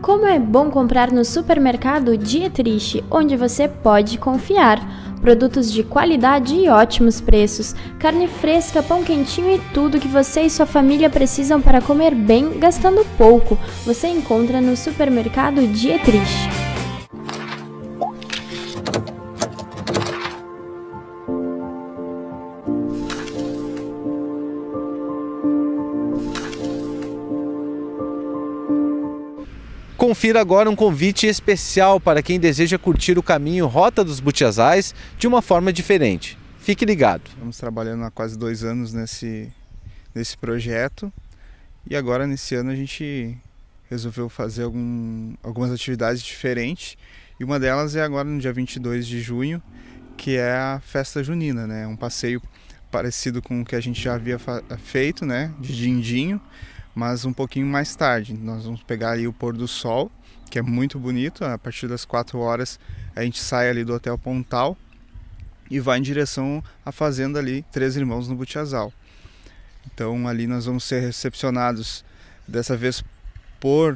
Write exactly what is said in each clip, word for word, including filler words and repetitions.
Como é bom comprar no supermercado Dietrich, onde você pode confiar. Produtos de qualidade e ótimos preços, carne fresca, pão quentinho e tudo que você e sua família precisam para comer bem, gastando pouco. Você encontra no supermercado Dietrich. Confira agora um convite especial para quem deseja curtir o caminho Rota dos Butiazais de uma forma diferente. Fique ligado. Estamos trabalhando há quase dois anos nesse, nesse projeto e agora nesse ano a gente resolveu fazer algum, algumas atividades diferentes e uma delas é agora no dia vinte e dois de junho, que é a festa junina, né? Um passeio parecido com o que a gente já havia feito, né? De Dindinho, mas um pouquinho mais tarde. Nós vamos pegar ali o pôr do sol, que é muito bonito. A partir das quatro horas a gente sai ali do Hotel Pontal e vai em direção à fazenda ali, Três Irmãos no Butiazal. Então ali nós vamos ser recepcionados dessa vez por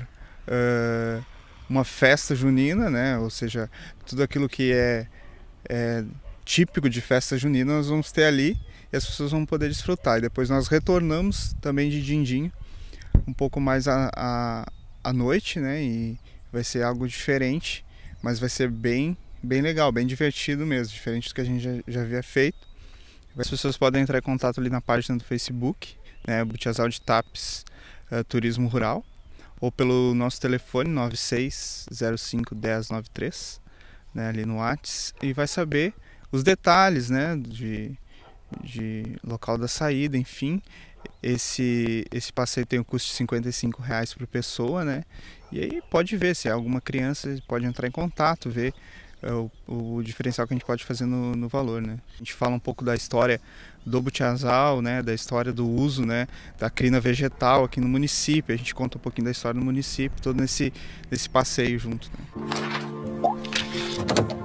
uh, uma festa junina, né? Ou seja, tudo aquilo que é, é típico de festa junina nós vamos ter ali e as pessoas vão poder desfrutar. E depois nós retornamos também de Dindinho um pouco mais à, à, à noite, né? E vai ser algo diferente, mas vai ser bem, bem legal, bem divertido mesmo, diferente do que a gente já, já havia feito. As pessoas podem entrar em contato ali na página do Facebook, né? Butiazal de Tapes uh, Turismo Rural, ou pelo nosso telefone nove seis zero cinco um zero nove três, né? Ali no WhatsApp, e vai saber os detalhes, né? De, de local da saída, enfim. Esse, esse passeio tem um custo de cinquenta e cinco reais por pessoa, né? E aí pode ver, se é alguma criança, pode entrar em contato, ver uh, o, o diferencial que a gente pode fazer no, no valor, né? A gente fala um pouco da história do Butiazal, né? Da história do uso, né? Da crina vegetal aqui no município. A gente conta um pouquinho da história do município, todo nesse, nesse passeio junto, né?